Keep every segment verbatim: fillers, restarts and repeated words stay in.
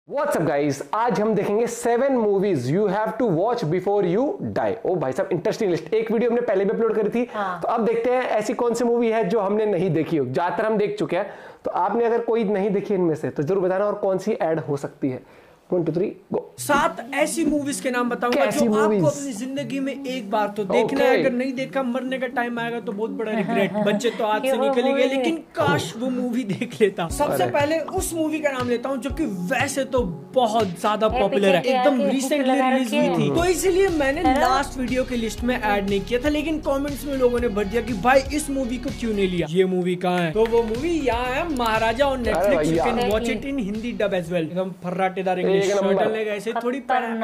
WhatsApp guys, आज हम देखेंगे seven movies you have to watch before you die. ओ भाई साहब, इंटरेस्टिंग लिस्ट। एक वीडियो हमने पहले भी अपलोड करी थी। हाँ। तो अब देखते हैं ऐसी कौन सी मूवी है जो हमने नहीं देखी हो। ज्यादातर हम देख चुके हैं, तो आपने अगर कोई नहीं देखी इनमें से तो जरूर बताना, और कौन सी ऐड हो सकती है। One two three go. सात ऐसी मूवीज के नाम बताऊंगा जो आपको अपनी जिंदगी में एक बार तो देखना है। अगर नहीं देखा, मरने का टाइम आएगा तो बहुत बड़ा रिग्रेट। बच्चे तो आज से निकल गए, लेकिन काश वो मूवी देख लेता। सबसे पहले उस मूवी का नाम लेता हूँ जो कि वैसे तो बहुत ज्यादा पॉपुलर है, एकदम रिसेंटली रिलीज हुई थी, तो इसलिए मैंने लास्ट वीडियो की लिस्ट में ऐड नहीं किया था। लेकिन कॉमेंट्स में लोगों ने भर दिया कि भाई इस मूवी को क्यों नहीं लिया। ये मूवी कहाँ है? तो वो मूवी यहाँ है, Maharaja on Netflix. You can watch it in Hindi dub as well. एकदम फर्राटेदार इंग्लिश, ऐसे थोड़ी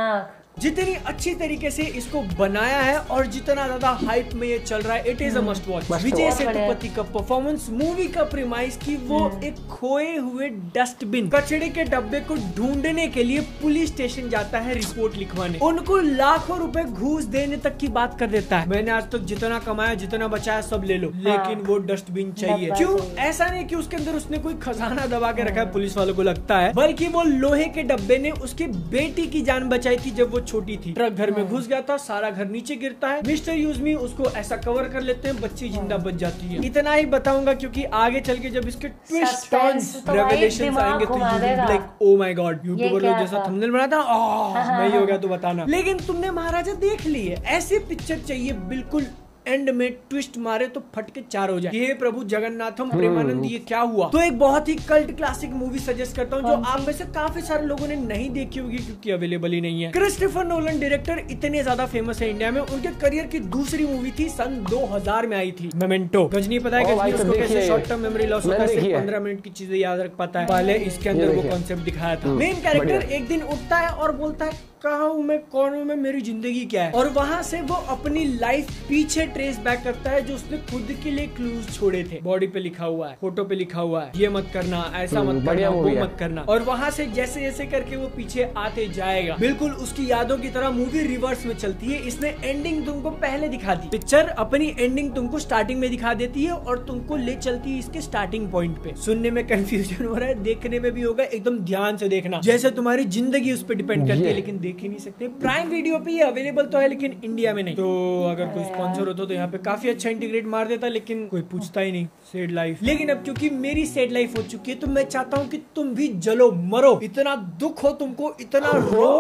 जितनी अच्छी तरीके से इसको बनाया है और जितना ज्यादा हाइप में ये चल रहा है, it is a must watch. Vijay Sethupathi का परफॉर्मेंस, मूवी का प्रीमाइस की वो एक खोए हुए डस्टबिन, कचड़े के डब्बे को ढूंढने के लिए पुलिस स्टेशन जाता है रिपोर्ट लिखवाने। उनको लाखों रुपए घूस देने तक की बात कर देता है। मैंने आज तक जितना कमाया, जितना बचाया सब ले लो, लेकिन वो डस्टबिन चाहिए। क्यों? ऐसा नहीं कि उसके अंदर उसने कोई खजाना दबा के रखा है, पुलिस वालों को लगता है, बल्कि वो लोहे के डब्बे ने उसकी बेटी की जान बचाई थी जब वो छोटी थी। ट्रक घर में घुस गया था, सारा घर नीचे गिरता है। मिस्टर यूजमी उसको ऐसा कवर कर लेते हैं, बच्ची जिंदा बच जाती है। इतना ही बताऊंगा क्योंकि आगे चल के जब इसके ट्विस्ट टर्न्स रेवलेशंस आएंगे तो you will be like oh my god. YouTuber लोग जैसा थंबनेल बना था, नहीं हो गया तो बताना। लेकिन तुमने महाराजा देख ली है, ऐसी पिक्चर चाहिए बिल्कुल एंड में ट्विस्ट मारे तो फट के चार हो जाए। हे प्रभु जगन्नाथम प्रेमानंद, ये क्या हुआ? तो एक बहुत ही कल्ट क्लासिक मूवी सजेस्ट करता हूँ जो आप में से काफी सारे लोगों ने नहीं देखी होगी क्योंकि अवेलेबल ही नहीं है। क्रिस्टोफर नोलन डायरेक्टर इतने ज्यादा फेमस है इंडिया में। उनके करियर की दूसरी मूवी थी, सन दो हज़ार में आई थी, मेमेंटो। गजनी पता है कि उसको कैसे शॉर्ट टर्म मेमोरी लॉस होता है, पंद्रह मिनट की चीजें याद रख पाता है। पहले इसके अंदर वो कॉन्सेप्ट दिखाया था। मेन कैरेक्टर एक दिन उठता है और बोलता है कहाँ हूँ मैं, कौन हूँ मैं, मेरी जिंदगी क्या है। और वहाँ से वो अपनी लाइफ पीछे ट्रेस बैक करता है जो उसने खुद के लिए क्लूज छोड़े थे। बॉडी पे लिखा हुआ है, फोटो पे लिखा हुआ है, ये मत करना, ऐसा मत करना, वो मत करना। और वहाँ से जैसे जैसे करके वो पीछे आते जाएगा, बिल्कुल उसकी यादों की तरह मूवी रिवर्स में चलती है। इसने एंडिंग तुमको पहले दिखा दी, पिक्चर अपनी एंडिंग तुमको स्टार्टिंग में दिखा देती है और तुमको ले चलती है इसके स्टार्टिंग पॉइंट पे। सुनने में कंफ्यूजन हो रहा है, देखने में भी होगा, एकदम ध्यान से देखना, जैसे तुम्हारी जिंदगी उस पर डिपेंड करती है, लेकिन देख ही नहीं सकते। प्राइम वीडियो पे ये अवेलेबल तो है लेकिन इंडिया में नहीं। तो अगर कोई स्पॉन्सर होता तो यहाँ पे काफी अच्छा इंटीग्रेट मार देता, लेकिन कोई पूछता ही नहीं। Sad life. लेकिन अब क्योंकि मेरी सैड लाइफ हो चुकी है तो मैं चाहता हूँ कि तुम भी जलो मरो, इतना दुख हो तुमको, इतना रो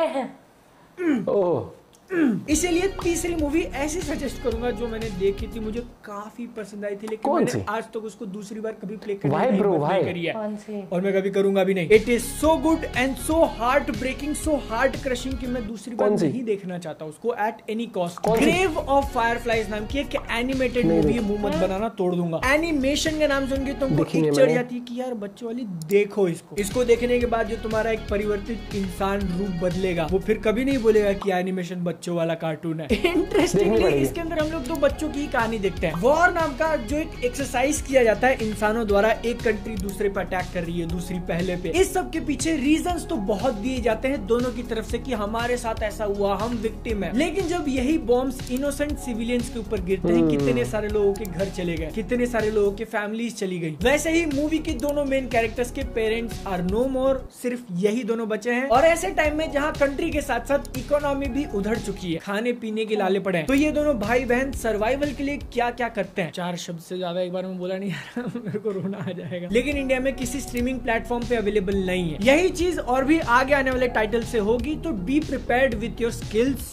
कि इसीलिए तीसरी मूवी ऐसी सजेस्ट करूंगा जो मैंने देखी थी, मुझे काफी पसंद आई थी, लेकिन मैंने आज तक तो उसको दूसरी बार कभी प्ले करने नहीं करी है और मैं कभी करूंगा भी नहीं। It is so good and so heart breaking, so heart crushing कि मैं दूसरी बार नहीं देखना चाहता उसको at any cost. Grave of fireflies नाम की एक एनिमेटेड मूवी है, मुंह मत बनाना तोड़ दूंगा। एनिमेशन का नाम सुन के तुमको एक चढ़ जाती है कि यार बच्चों वाली देखो इसको। इसको देखने के बाद जो तुम्हारा एक परिवर्तित इंसान रूप बदलेगा, वो फिर कभी नहीं बोलेगा कि एनिमेशन बच्चों वाला कार्टून है। इंटरेस्टिंगली इसके अंदर हम लोग दो बच्चों की कहानी देखते हैं। वॉर नाम का जो एक एक्सरसाइज किया जाता है इंसानों द्वारा, एक कंट्री दूसरे पर अटैक कर रही है, दूसरी पहले पे। इस सब के पीछे रीजंस तो बहुत दिए जाते हैं दोनों की तरफ से कि हमारे साथ ऐसा हुआ, हम विक्टिम है। लेकिन जब यही बॉम्ब्स इनोसेंट सिविलियंस के ऊपर गिरते हैं, कितने सारे लोगों के घर चले गए, कितने सारे लोगों के फैमिलीज चली गई। वैसे ही मूवी के दोनों मेन कैरेक्टर्स के पेरेंट्स आर नो मोर, सिर्फ यही दोनों बचे हैं। और ऐसे टाइम में जहाँ कंट्री के साथ साथ इकोनॉमी भी उधड़ चुकी है, खाने पीने के लाले पड़े हैं, तो ये दोनों भाई बहन सर्वाइवल के लिए क्या क्या करते हैं। चार शब्द से ज्यादा एक बार में बोला नहीं यार, मेरे को रोना आ जाएगा। लेकिन इंडिया में किसी स्ट्रीमिंग प्लेटफॉर्म पे अवेलेबल नहीं है। यही चीज और भी आगे आने वाले टाइटल से होगी, तो be prepared with your skills.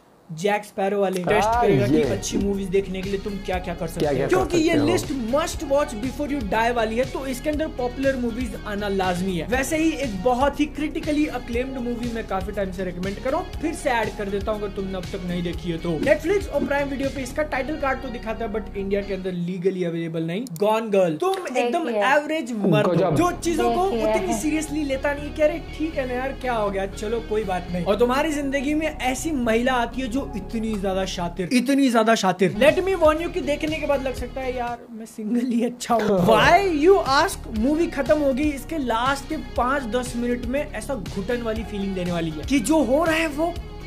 Jack Sparrow वाले टेस्ट करेगा कि अच्छी मूवीज देखने के लिए तुम क्या क्या कर सकते हो, क्योंकि ये list must watch before you die वाली है, तो इसके अंदर पॉपुलर मूवीज आना लाजमी है। वैसे ही एक बहुत ही क्रिटिकली अक्लेम्ड मूवी मैं काफी टाइम से रेकमेंड कर रहा हूँ, फिर से ऐड कर देता हूँ अगर तुमने अब तक नहीं देखी है तो। नेटफ्लिक्स और प्राइम वीडियो पे इसका टाइटल कार्ड तो दिखाता है बट इंडिया के अंदर लीगली अवेलेबल नहीं। Gone girl. तुम एकदम एवरेज मर्द जो चीजों को उतनी सीरियसली लेता नहीं, कह रहे ठीक है ना यार, क्या हो गया, चलो कोई बात नहीं, और तुम्हारी जिंदगी में ऐसी महिला आती है जो इतनी ज्यादा शातिर, इतनी ज्यादा शातिर। लेट मी वॉर्न यू कि देखने के बाद लग सकता है यार मैं सिंगल ही अच्छा हूँ। Why you ask. मूवी खत्म होगी, इसके लास्ट के पांच दस मिनट में ऐसा घुटन वाली फीलिंग देने वाली है कि जो हो रहा है वो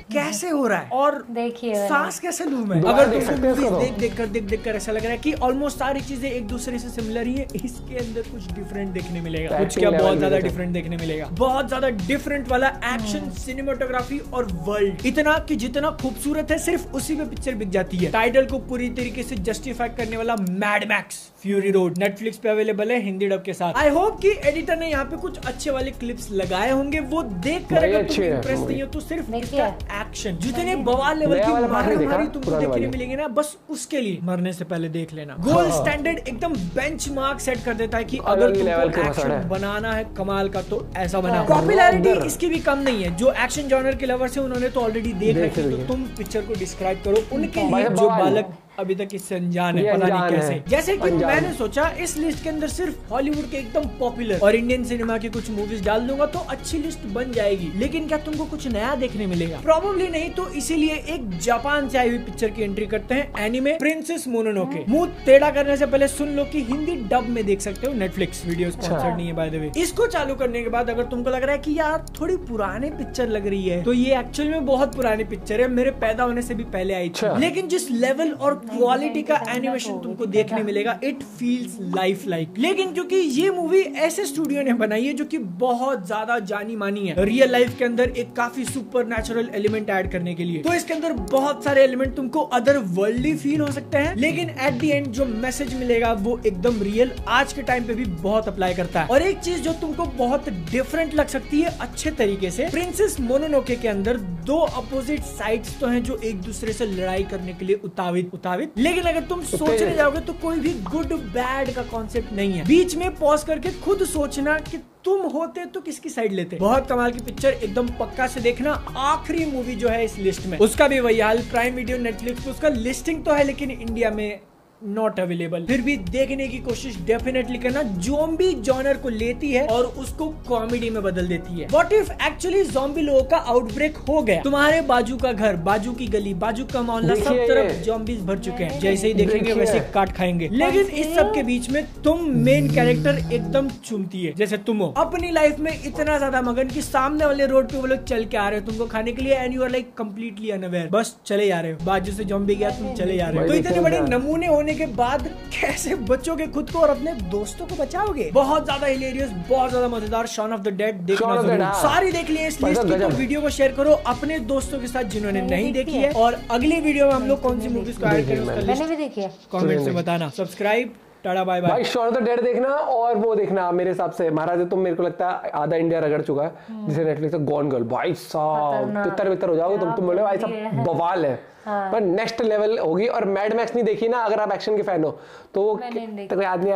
कैसे हो रहा है और देखिए सांस कैसे लूं मैं। दोबारा अगर देख तुमको सकते हैं मूवीज इसको तो। देख देख कर देख देख कर ऐसा लग रहा है कि ऑलमोस्ट सारी चीजें एक दूसरे से सिमिलर ही है, इसके अंदर कुछ डिफरेंट देखने मिलेगा। कुछ क्या, बहुत ज्यादा डिफरेंट देखने मिलेगा। बहुत ज्यादा डिफरेंट वाला एक्शन, सिनेमाटोग्राफी और वर्ल्ड, इतना कि जितना खूबसूरत है सिर्फ उसी पे पिक्चर बिक जाती है। टाइटल को पूरी तरीके से जस्टिफाई करने वाला Mad Max Fury Road Netflix पे अवेलेबल है हिंदी डब के साथ। आई होप कि एडिटर ने यहाँ पे कुछ अच्छे वाले क्लिप्स लगाए होंगे, वो देख कर अगर तुम इंप्रेस नहीं हो तो सिर्फ इसका एक्शन, जितने बवाल लेवल की मारामारी तुमको देखने मिलेंगे ना, बस उसके लिए मरने से पहले देख लेना। गोल्ड स्टैंडर्ड एकदम बेंचमार्क सेट कर देता है कि अगर तुमको एक्शन बनाना है कमाल का तो ऐसा बना। पॉपुलैरिटी इसकी भी कम नहीं है। जो एक्शन जॉनर के लवर्स हैं उन्होंने तो ऑलरेडी देख रखी है, तो तुम पिक्चर को डिस्क्राइब करो उनके लिए जो बालक अभी तक इससे अनजान है, पता नहीं कैसे। जैसे कि मैंने सोचा इस लिस्ट के अंदर सिर्फ हॉलीवुड के एकदम पॉपुलर और इंडियन सिनेमा की कुछ मूवीज डाल दूंगा तो अच्छी लिस्ट बन जाएगी। लेकिन क्या तुमको कुछ नया देखने मिलेगा? प्रोबेबली नहीं। तो इसीलिए एक जापान से आई हुई पिक्चर की एंट्री करते हैं, एनिमे प्रिंसेस मोनोनोके। मुंह टेढ़ा करने से पहले सुन लो कि हिंदी डब में देख सकते हो, नेटफ्लिक्स वीडियो स्पॉन्सर्ड नहीं है बाय द वे। इसको चालू करने के बाद अगर तुमको लग रहा है कि यार थोड़ी पुरानी पिक्चर लग रही है, तो ये एक्चुअल में बहुत पुरानी पिक्चर है, मेरे पैदा होने से भी पहले आई थी। लेकिन जिस लेवल और क्वालिटी का एनिमेशन तुमको देखने मिलेगा, इट फील्स लाइफ लाइक। लेकिन क्योंकि ये मूवी ऐसे स्टूडियो ने बनाई है जो कि बहुत ज्यादा जानी मानी है रियल लाइफ के अंदर एक काफी सुपर नेचुरल एलिमेंट ऐड करने के लिए, तो इसके अंदर बहुत सारे एलिमेंट तुमको अदर वर्ल्डली फील हो सकते हैं, लेकिन एट द एंड जो मैसेज मिलेगा वो एकदम रियल आज के टाइम पे भी बहुत अप्लाई करता है। और एक चीज जो तुमको बहुत डिफरेंट लग सकती है अच्छे तरीके से, प्रिंसेस मोनोनोके के अंदर दो अपोजिट साइड्स तो हैं जो एक दूसरे से लड़ाई करने के लिए उतावित उतावित लेकिन अगर तुम सोचने जाओगे तो कोई भी गुड बैड का कॉन्सेप्ट नहीं है। बीच में पॉज करके खुद सोचना कि तुम होते तो किसकी साइड लेते। बहुत कमाल की पिक्चर, एकदम पक्का से देखना। आखिरी मूवी जो है इस लिस्ट में उसका भी वही हाल, प्राइम वीडियो नेटफ्लिक्स पे उसका लिस्टिंग तो है लेकिन इंडिया में नॉट अवेलेबल। फिर भी देखने की कोशिश डेफिनेटली करना। ज़ॉम्बी जॉनर को लेती है और उसको कॉमेडी में बदल देती है। व्हाट इफ एक्चुअली ज़ॉम्बी लोगों का आउटब्रेक हो गया, तुम्हारे बाजू का घर, बाजू की गली, बाजू का मोहल्ला, सब तरफ ज़ॉम्बीज भर चुके हैं, जैसे ही देखेंगे वैसे ही काट खाएंगे। लेकिन इस सब के बीच में तुम मेन कैरेक्टर एकदम चुनती है, जैसे तुम हो अपनी लाइफ में इतना ज्यादा मगन कि सामने वाले रोड पे वो लोग चल के आ रहे हो तुमको खाने के लिए, and you are like completely unaware, बस चले जा रहे हो। बाजू से ज़ॉम्बी गया, तुम चले जा रहे हो। तो इतने बड़े नमूने होने के बाद कैसे बचोगे खुद को और अपने दोस्तों को बचाओगे? बहुत ज्यादा हिलेरियस, बहुत ज्यादा मजेदार शॉन ऑफ द डेड देखना जरूर। सारी देख लिए इस लिस्ट की, तो वीडियो को शेयर करो अपने दोस्तों के साथ जिन्होंने नहीं देखी है। और अगली वीडियो में हम लोग कौन सी मूवीज को ऐड करें उसका लिस्ट कमेंट से बताना। Subscribe, tata bye bye. भाई शॉन ऑफ द डेड देखना और वो देखना मेरे हिसाब से महाराज तुम, मेरे को लगता है आधा इंडिया रगड़ चुका है जिसे नेटफ्लिक्स पे गॉन गर्ल। भाई साहब तितर बितर हो जाओगे तुम, तुम बोले भाई साहब बवाल है। हाँ। पर नेक्स्ट लेवल होगी। और मैड मैक्स नहीं देखी ना अगर आप एक्शन के फैन हो तो, तो कोई आदमी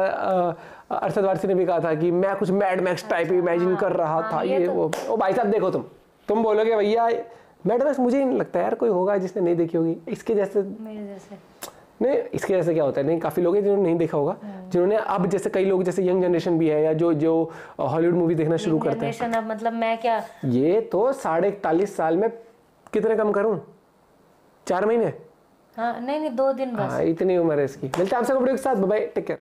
अरशद वारसी ने भी कहा था कि मैं कुछ मैड मैक्स टाइप इमेजिन कर रहा था ये वो। ओ भाई साहब देखो तुम तुम बोलोगे भैया मैड मैक्स, मुझे नहीं लगता यार कोई होगा जिसने नहीं देखी होगी इसके जैसे। नहीं इसके जैसे क्या होता है, नहीं काफी लोग हैं जिन्होंने नहीं देखा होगा, जिन्होंने अब जैसे कई लोग जैसे यंग जनरेशन भी है या जो जो हॉलीवुड मूवी देखना शुरू करते हैं। अब मतलब मैं क्या, ये तो साढ़े इकतालीस साल में कितने कम करूं, चार महीने? हाँ नहीं नहीं दो दिन बस। हाँ इतनी उम्र है इसकी। मिलते हैं आपसे वीडियो के साथ, बाय बाय, टेक केयर।